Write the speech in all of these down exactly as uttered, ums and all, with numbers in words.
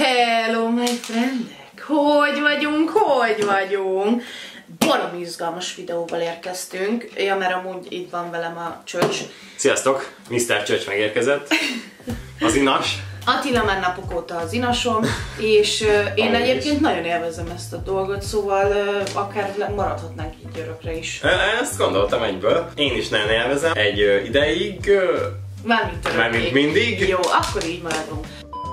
Hello, my friendek! Hogy vagyunk, hogy vagyunk? Baromi izgalmas videóval érkeztünk. Ja, mert amúgy itt van velem a Csöcs. Sziasztok! miszter Csöcs megérkezett. Az inas. Attila már napok óta az inasom, és uh, én Amúgy egyébként is. nagyon élvezem ezt a dolgot, szóval uh, akár maradhatnánk így örökre is. Ezt gondoltam egyből. Én is nagyon élvezem. Egy uh, ideig... Uh, Mármint örökké. Mármint mindig. Jó, akkor így maradunk.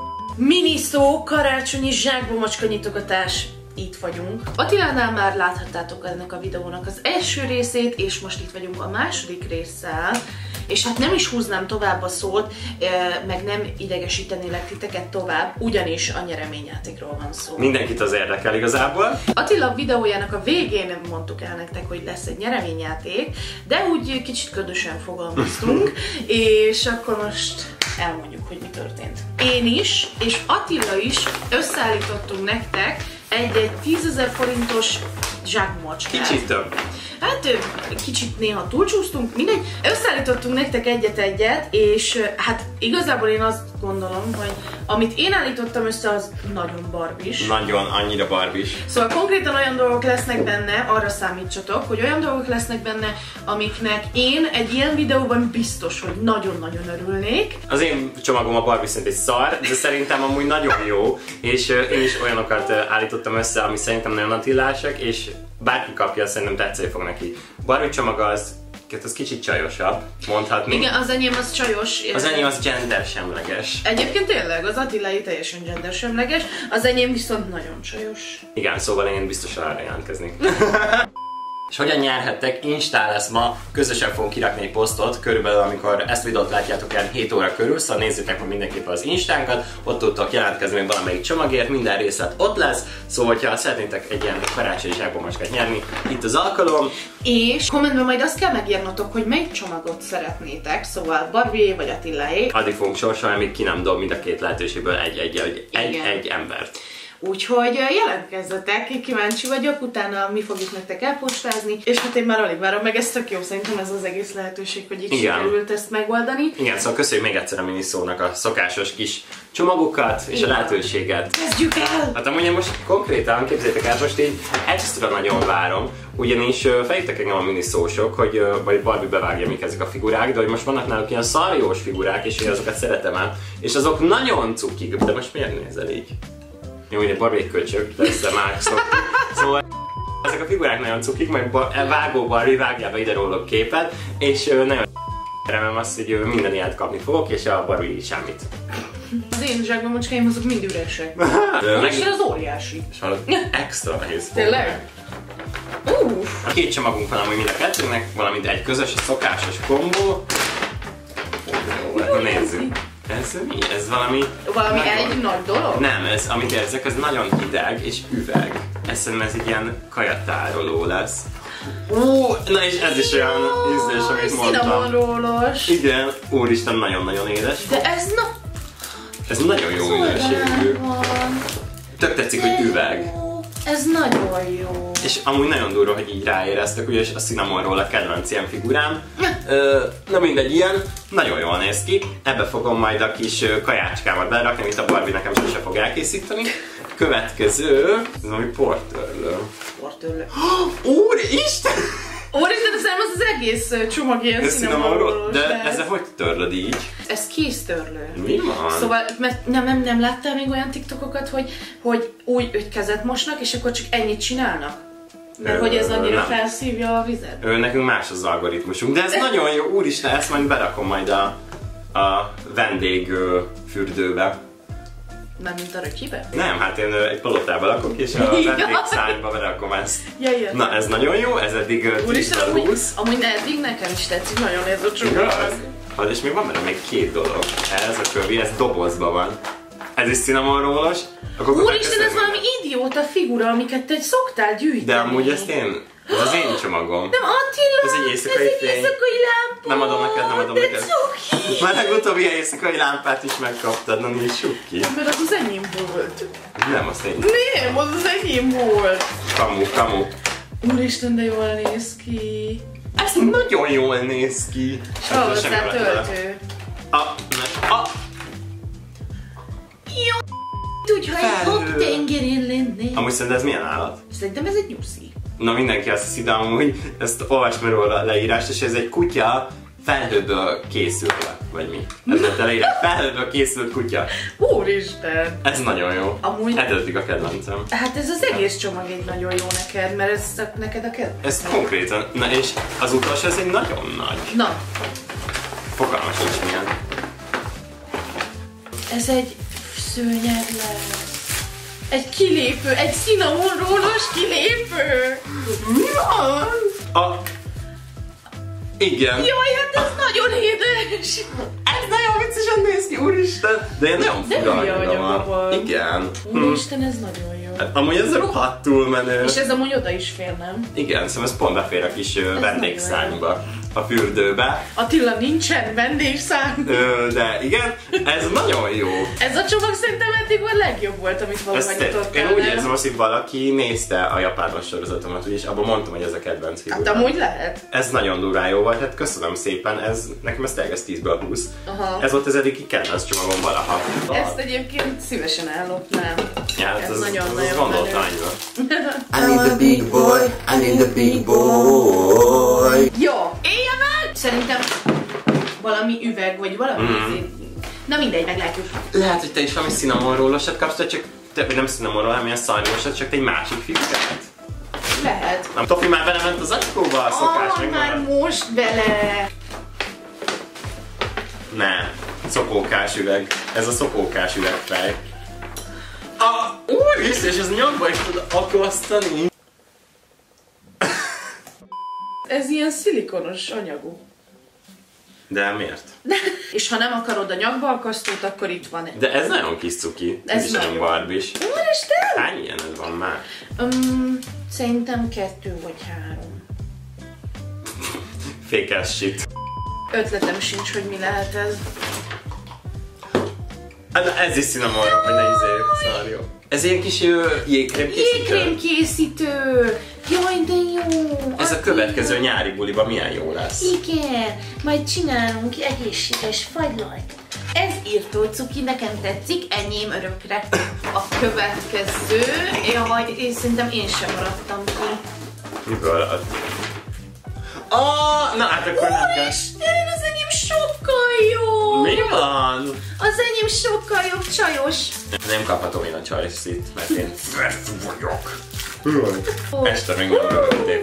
Miniszó, karácsonyi zsákbomacska nyitogatás. Itt vagyunk. Attilánál már láthattátok ennek a videónak az első részét, és most itt vagyunk a második résszel. És hát nem is húznám tovább a szót, meg nem idegesítenélek titeket tovább, ugyanis a nyereményjátékról van szó. Mindenkit az érdekel igazából. Attila videójának a végén mondtuk el nektek, hogy lesz egy nyereményjáték, de úgy kicsit ködösen fogalmaztunk, és akkor most elmondjuk, hogy mi történt. Én is, és Attila is összeállítottunk nektek egy-egy tízezer forintos zsákmacskát. Kicsit több. Hát kicsit néha túlcsúsztunk, mindegy. Összeállítottunk nektek egyet-egyet, és hát igazából én azt gondolom, hogy amit én állítottam össze, az nagyon barbis. Nagyon, annyira barbis. Szóval konkrétan olyan dolgok lesznek benne, arra számítsatok, hogy olyan dolgok lesznek benne, amiknek én egy ilyen videóban biztos, hogy nagyon-nagyon örülnék. Az én csomagom a Barbie szerint egy szar, de szerintem amúgy nagyon jó, és én is olyanokat állítottam össze, ami szerintem nagyon attilásak, és bárki kapja, szerintem tetszeni fog neki. Barbie csomag az, az kicsit csajosabb, mondhatni. Igen, az enyém az csajos. Az enyém az gendersemleges. Egyébként tényleg, az Attilái teljesen gendersemleges, az enyém viszont nagyon csajos. Igen, szóval én biztosan arra jelentkeznék. És hogyan nyerhettek? Instán lesz ma, közösen fogunk kirakni egy posztot, körülbelül amikor ezt videót látjátok el hét óra körül, szóval nézzétek meg mindenképpen az Instánkat, ott tudtok jelentkezni valamelyik csomagért, minden részlet ott lesz, szóval ha szeretnétek egy ilyen karácsonyi zsákbomacskát nyerni, itt az alkalom. És kommentben majd azt kell megírnotok, hogy melyik csomagot szeretnétek, szóval Barbie vagy Attiláé. Addig fogunk sorsolni, amíg ki nem dob mind a két lehetőségből egy-egy embert. Úgyhogy jelentkezzetek, kíváncsi vagyok, utána mi fogjuk nektek elpostázni, és hát én már alig várom, meg ez tök jó, szerintem ez az egész lehetőség, hogy így Igen. sikerült ezt megoldani. Igen, szóval köszönjük még egyszer a Miniszónak a szokásos kis csomagokat és Igen. a lehetőséget. Kezdjük el! Hát amúgy most konkrétan, képzeljétek el, most így extra nagyon várom, ugyanis felhívtak engem a Miniszósok, hogy vagy Barbie bevágja mik ezek a figurák, de hogy most vannak náluk ilyen szarjós figurák, és én azokat szeretem el, és azok nagyon cukik, de most miért nézel így? Jó, ugye Barbie egy köcsög, persze már szoktuk. Szóval ezek a figurák nagyon cukik, majd vágó Barbie vágja be ide róluk képet, és nagyon remélem azt, hogy minden ilyet kapni fogok, és a Barbie semmit. Az én zsákbomacskáim azok mind üresek. És az óriási. És hallod, extra nehéz. Tényleg? Uh. A két csomagunk van amúgy mind a kettőnek, valamint egy közös, a szokásos kombó. Jó, hát nézzük. Ez mi? Ez valami... Valami nagyon... egy nagy dolog? Nem, ez, amit érzek, ez nagyon hideg és üveg. Ez szerintem ez egy ilyen kajatároló lesz. Ó, na és ez is olyan ízlés, amit mondtam. Cinnamon-rólos. Igen, úristen, nagyon-nagyon édes. De ez na... Ez nagyon jó minőségű. Tök tetszik, hogy üveg. Ez nagyon jó. És amúgy nagyon durva, hogy így ráéreztek, ugye a Cinnamon-ról a kedvenc ilyen figurám. Ö, na mindegy, ilyen, nagyon jól néz ki. Ebbe fogom majd a kis kajácskámat berakni, amit a Barbie nekem sose fog elkészíteni. Következő, ez valami portörlő. Portörlő. Úristen! Úristen, ez nem az az egész csomag ilyen Cinnamon-rólós. De ezzel hogy törlöd így? Ez kéztörlő. Mi van? Szóval, mert nem, nem, nem láttál még olyan TikTokokat, hogy, hogy úgy hogy kezet mosnak, és akkor csak ennyit csinálnak? Mert Ö, hogy ez annyira nem. felszívja a vizet? Ö, nekünk más az algoritmusunk, de ez de... nagyon jó, úristen, ezt majd berakom majd a, a vendég fürdőbe. Mármint a rökibe? Nem, hát én egy palotába lakok, és a vendégszárnyba berakom ezt. Ja, na, ez nagyon jó, ez eddig tízben húsz. Amúgy eddig nekem is tetszik, nagyon ez a csomag. Hát és még van benne még két dolog. Ez a kövi, ez dobozban van. Ez is Cinnamon-rólos. Úristen, ez valami idióta figura, amiket te szoktál gyűjteni. De amúgy ezt én, ez az én csomagom. Nem, Attila, ez egy éjszakai, ez egy éjszakai lámpa. Nem adom neked, nem adom de neked. cuki. Már legutóbbi éjszakai lámpát is megkaptad, na nincs suki. Mert az az enyém volt. Nem, az én. Nem, az az enyém volt. Kamu, kamu. Úristen, de jól néz ki. Ez nagyon jól néz ki. Hozzá töltő. A, a. Jó, Tudj, ha egy habtengerén lennék. Amúgy szerintem ez milyen állat? Szerintem ez egy nyuszi. Na mindenki azt hiszi, de amúgy ezt olvasd meg róla a leírást, és ez egy kutya felhőből készülve, vagy mi? Ez lett a leírás, felhőből készült kutya. Úristen! Ez nagyon jó. Amúgy... Etedik a kedvencem. Hát ez az egész csomag egy nagyon jó neked, mert ez neked a kedvenc. Ez konkrétan, na és az utolsó, ez egy nagyon nagy. Na. Fogalmas nincs milyen. Ez egy szőnyeg lesz. Egy kilépő, egy cinnamon-rólos kilépő! Mi van? A... Igen. Jaj, hát ez nagyon édes! Ez nagyon viccesen néz ki, úristen! De én nagyon fura anyaga van. Igen. Úristen, ez nagyon jó. Hát, amúgy ez rohadtul menő. És ez amúgy oda is fér, nem? Igen, szóval ez pont befér a kis vendégszárnyba, a fürdőbe. Attila, nincsen vendégszárny. De igen, ez nagyon jó. Ez a csomag szerintem eddig a legjobb volt, amit valahogy nyitottál. Én úgy érzem azt, hogy valaki nézte a japános sorozatomat, és abban mondtam, hogy ez a kedvenc figurám. Hát amúgy lehet. Ez nagyon durván jó volt, hát köszönöm szépen, ez, nekem ez tényleg tízből húsz. Aha. Ez volt az eddigi kedvenc csomagom valaha. Ezt egyébként szívesen ellopnám. Ja, ez, ez nagyon-nagyon gondoltam annyira. I need the big boy, I need the big boy. Jó, éljen meg! Szerintem valami üveg, vagy valami mm. Na mindegy, meglátjuk. Lehet, hogy te is valami cinnamonrólosat kapsz, csak te, vagy nem cinnamonról, hanem ilyen szarnyosat, csak te egy másik figurát. Lehet. Nem, Tofi már belement az acskóba, a szokás oh, meg már van. most bele. Ne, szopókás üveg. Ez a szopókás üvegfej. Ah, úristen, és ez nyakba is tud akasztani. Ez ilyen szilikonos anyagú. De miért? És ha nem akarod a nyakba akasztót, akkor itt van egy. De ez nagyon kis cuki. Ez, ez is nagyon barbis. Úristen! Hány ilyen ez van már? Um, szerintem kettő vagy három. Fékes shit. Ötletem sincs, hogy mi lehet ez. Hát ez is cinnamon, hogy ne izéljük, szarjó. Ez ilyen kis jégkrémkészítő? Jégkrémkészítő! Jaj, de jó! Ez a következő nyári buliba milyen jó lesz. Igen, majd csinálunk egészséges fagylalt. Ez írtó cuki, nekem tetszik, enyém örökre. A következő, jaj, én szerintem én sem maradtam ki. Miből? Ah, na hát akkor nem kell. Úristen, az enyém sokkal jobb! Mi van? Az enyém sokkal jobb, csajos. Nem kaphatom én a csajszit, mert én fesz vagyok. Este meg nem rögtük.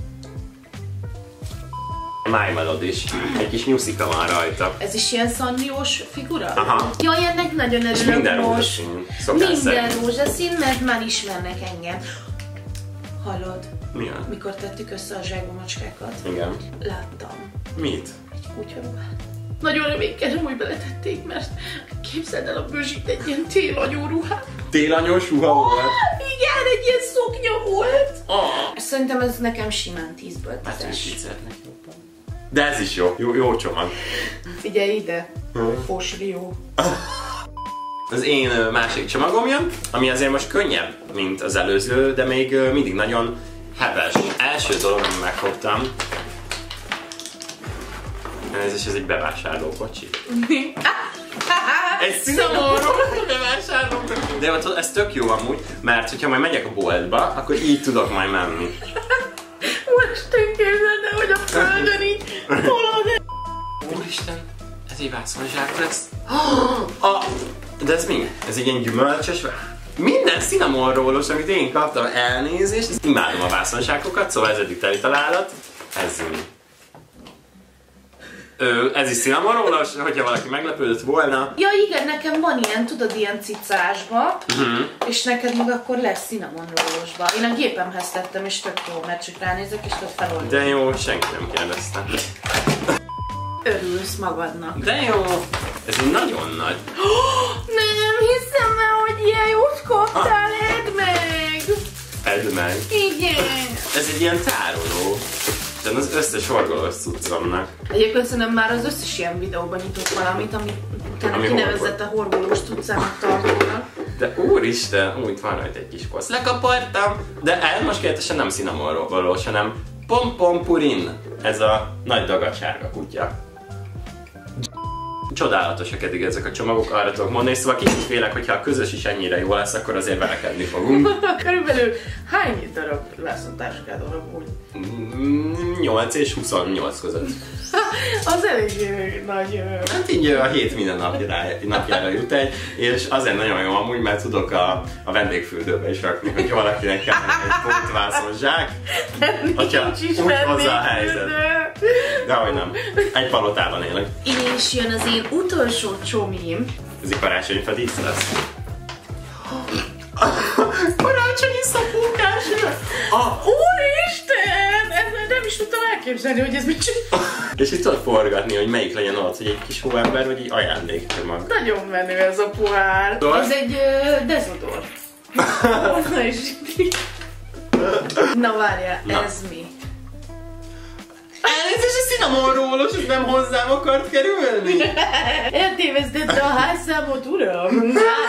My Melody is. Egy kis nyuszika van rajta. Ez is ilyen szandiós figura? Aha. Jaj, ennek nagyon örülök. És minden rózsaszín. Minden rózsaszín, mert már ismernek engem. Hallod? Milyen? Mikor tettük össze a zsákbomacskákat? Igen. Láttam. Mit? Egy kutyaruhát. Nagyon reménykedem, hogy beletették, mert képzeld el a bőzsit egy ilyen télanyó ruhát. Télanyós ruha volt? Igen, egy ilyen szoknya volt. Oh. Szerintem ez nekem simán tízből tízes. Hát is így szeretnék jobban. De ez is jó. Jó, jó csomag. Figyelj ide. Hmm. Fosrió. Az én másik csomagom jön, ami azért most könnyebb, mint az előző, de még mindig nagyon heves. Első dolog, amit megfogtam, ez is ez egy bevásárló kocsi. Egy cinnamonról bevásárló. De ott ez tök jó amúgy, mert hogyha majd megyek a boltba, akkor így tudok majd menni. Úristen, képzeld el, hogy a földön így tolod. Úristen, ez egy vászonzsák lesz. A, de ez mi? Ez egy ilyen gyümölcsös? Minden cinnamonrólos, amit én kaptam, elnézést. Imádom a vászonzsákokat, szóval ez eddig teli találat. Ez mi? Ö, ez is cinnamonrólos, hogyha valaki meglepődött volna. Ja igen, nekem van ilyen, tudod, ilyen cicásba, uh-huh. és neked meg akkor lesz cinnamonrólosba. Én a gépemhez tettem, és tök jó, mert csak ránézek, és tudod feloldani. De jó, senki nem kérdezte. Örülsz magadnak. De jó, ez egy nagyon nagy. Nem hiszem el, hogy ilyen jót kaptál, edd meg! Edd meg? Igen. Ez egy ilyen tároló. Az összes horgolós cuccomnak. Egyébként szerintem már az összes ilyen videóban nyitott valamit, ami utána ami kinevezett a horgolós cuccának tartónak. De úristen, úgy van rajta egy kis kosz. Lekapartam, de ez most kérdésen nem cinnamonrólós, hanem Pom Pom Purin. Ez a nagy dagadsárga kutya. csodálatosak eddig ezek a csomagok, arra tudok mondani, szóval kicsit félek, hogyha a közös is ennyire jó lesz, akkor azért verekedni fogunk. Körülbelül hány darab lesz a táskádon amúgy? nyolc és huszonnyolc között. Az elég nagy... Hát így a hét minden napjára, napjára jut egy, és azért nagyon jó amúgy, mert tudok a, a vendégfürdőbe is rakni, hogy valakinek kell egy pótvászon zsák, hogyha úgy hozzá a helyzet. Dehogy nem. Egy palotában élek. És jön az én utolsó csomim. Ez egy karácsonyi fedísz lesz. Karácsonyi szapókás! Ah. Úristen! Ezt nem is tudtam elképzelni, hogy ez mit csinál. És itt tudod forgatni, hogy melyik legyen az, hogy egy kis hóember, vagy egy ajándékcsomag. Nagyon menő ez a pohár. Dor? Ez egy uh, dezodor. Na várjál, Na. ez mi? Elnézést, ez cinnamon rólos, ez nem hozzám akart kerülni. Eltévesztette a házszámot, uram!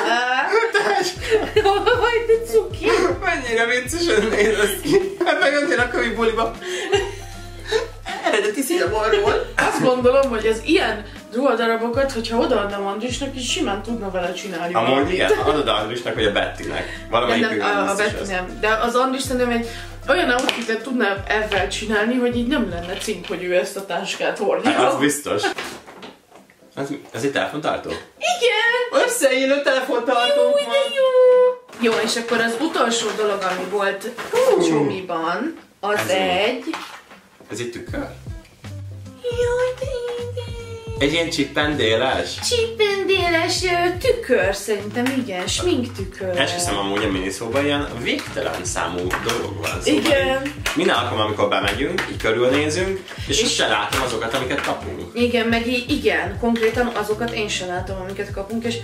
Hogy te cuki! Mennyire viccesen néz ez ki. Hát megöntél a kövi buliba. Eredeti cinnamonról. Azt gondolom, hogy az ilyen ruhadarabokat, hogyha odaadnám Andrisnak, is simán tudna vele csinálni. Amúgy igen, adod Andrisnak, vagy a Bettinek. Valamelyik nem, a, a Betty nem. De az Andris szerintem egy olyan outfitet tudná ezzel csinálni, hogy így nem lenne cink, hogy ő ezt a táskát hordja. Hát az biztos. Ez, ez egy telefontartó? Igen! Összeillő telefontartó. Jó, de jó! Jó, és akkor az utolsó dolog, ami volt a csomiban, az Ez egy... Ez egy tükör? Jaj, de igen! Egy ilyen csippendéles? Csipendéles tükör, szerintem igen, smink tükör. Esküszöm, amúgy a miniszóban ilyen végtelen számú dolog van. Szóval Igen. Minden alkalom, amikor bemegyünk, így körülnézünk, és, és se látom azokat, amiket kapunk. Igen, meg í- igen, konkrétan azokat én sem látom, amiket kapunk, és...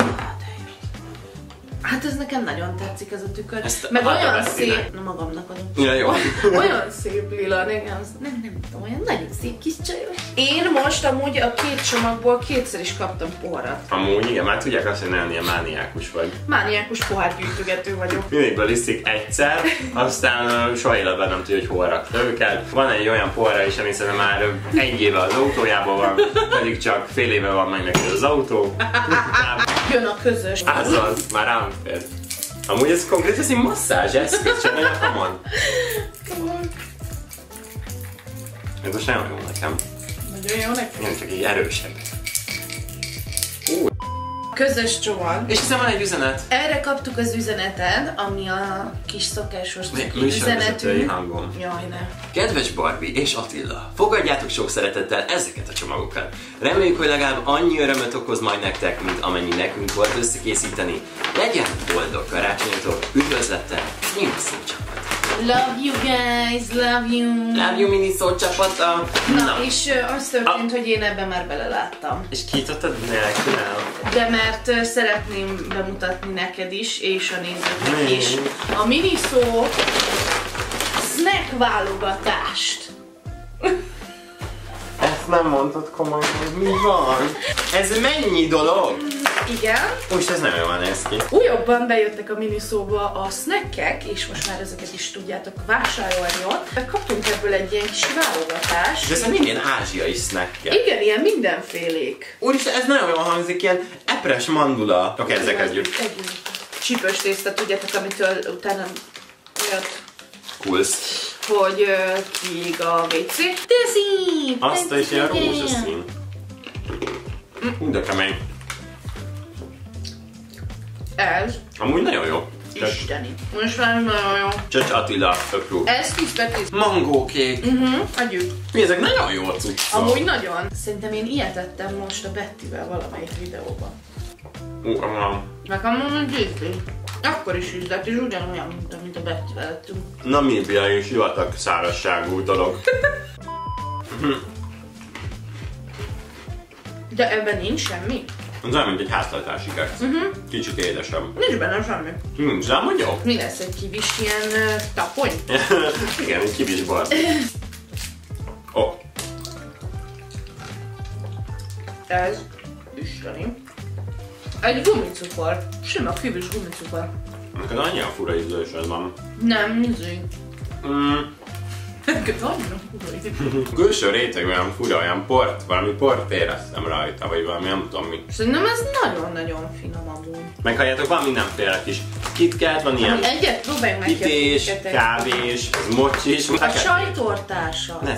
Hát ez nekem nagyon tetszik, ez a tükör. Ezt meg olyan Bettinek. szép... Na magamnak adom. Ja, jó. Olyan szép lila, nekem az, nem, nem tudom, olyan nagyon szép kis csajos. Én most amúgy a két csomagból kétszer is kaptam poharat. Amúgy igen, már tudják azt, hogy nagyon ilyen mániákus vagy. Mániákus pohárgyűjtögető vagyok. Mindigből iszik egyszer, aztán uh, soha életben nem tudja, hogy hol rakta őket. Van egy olyan pohara is, ami szerintem már uh, egy éve az autójában van, pedig csak fél éve van meg neki az autó. Jön a közös. Az az, már rám fér. Amúgy ez konkrét, ez egy masszázs eszköz, csak nagyon hamar. Ez most nagyon jó nekem. Nagyon jó nekem. Én csak így erősebb. Közös csomag. És hiszen van egy üzenet. Erre kaptuk az üzeneted, ami a kis szokásos ciki Műsorvezetői üzenetünk. hangom. Jaj, ne. Kedves Barbie és Attila, fogadjátok sok szeretettel ezeket a csomagokat. Reméljük, hogy legalább annyi örömöt okoz majd nektek, mint amennyi nekünk volt összekészíteni. Legyen boldog karácsonyotok, üdvözlettel, mini szócsapat. Love you guys, love you. Love you, mini szócsapata. Na, Na. és uh, az történt, hogy én ebben már beleláttam. És kinyitottad nélkül? De mert uh, szeretném bemutatni neked is, és a nézőknek Mi? is a Miniso snack válogatást. Ezt nem mondtad komolyan, hogy mi van? Ez mennyi dolog? Igen. Most ez nem jól néz ki. Újabban bejöttek a Minisoba a snackek, és most már ezeket is tudjátok vásárolni ott. Kaptunk ebből egy ilyen kis válogatást. De ez minden ázsiai snackje. Igen, ilyen mindenfélék. Úristen, ez nagyon jól hangzik, ilyen epres mandula. Oké, ezzel kezdjük. Együnk. Csípős tészta, tudjátok, amitől utána olyat, Kulsz. hogy uh, kiég a vé cé. De szín! Azt is ilyen rózsaszín. Hú, de kemény. Ez Amúgy nagyon jó. isteni. Most már nagyon jó. Csöcs Attila, öprú. Ez tíz per tíz. Mangókék. Uh-huh, adjuk. Mi, ezek nagyon jó cuccok. Amúgy nagyon. Szerintem én ilyet ettem most a Bettivel valamelyik videóban. Ú, uh, Nekem mondom, ízli. Akkor is ízlett, és ugyanolyan, mint, mint a Bettivel ettünk. Namíbia is sivatag szárazságú dolog. De ebben nincs semmi? Ez olyan, mint egy háztartási kert. Uh-huh. Kicsit édesebb. Nincs benne semmi. Nincs, de amúgy jó. Mi lesz egy kibis ilyen uh, tapony? Igen, egy kibis Barbie. Ó, oh. Ez isteni. Egy gumicukor. Sima kibis gumicukor. Neked annyira fura ízlés ez van. Nem, nézzük. Mm. Külső réteg olyan fura, olyan port, valami port éreztem rajta, vagy valami nem tudom mi. Szerintem ez nagyon-nagyon finom amúgy. Meghalljátok, van mindenféle kis KitKat, van ilyen egyet próbáljunk meg pités, kávés, ez mocsis. A sajtortása. Ne.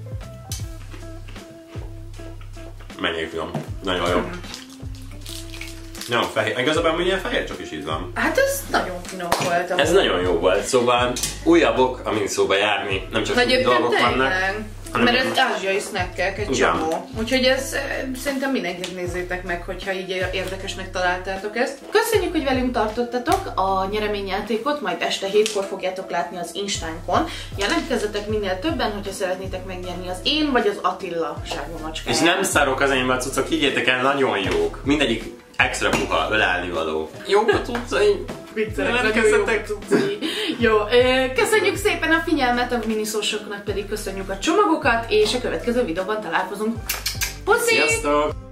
Menjék finom, nagyon jó. Nagyon fehér, igazából milyen fehér csak is íz van. Hát ez nagyon finom volt. Ez nagyon jó volt, szóval újabbok, amin szóba járni, nem csak úgy dolgok vannak. Mert ez ázsiai snackek, egy csomó. Úgyhogy ez szerintem mindenkit nézzétek meg, hogyha így érdekesnek találtátok ezt. Köszönjük, hogy velünk tartottatok a nyereményjátékot, majd este hétkor fogjátok látni az Instánkon. Jelentkezzetek minél többen, hogyha szeretnétek megnyerni az én vagy az Attila zsákbamacskáját. És nem szarok az enyémben cuccok, higgyétek el, nagyon jók. Mindegyik extra puha, ölelni való. Jók a cuccaim. Viccelek, nagyon jók a cuccai. Jó, köszönjük szépen a figyelmet, a miniszósoknak pedig köszönjük a csomagokat, és a következő videóban találkozunk. Puszi! Sziasztok!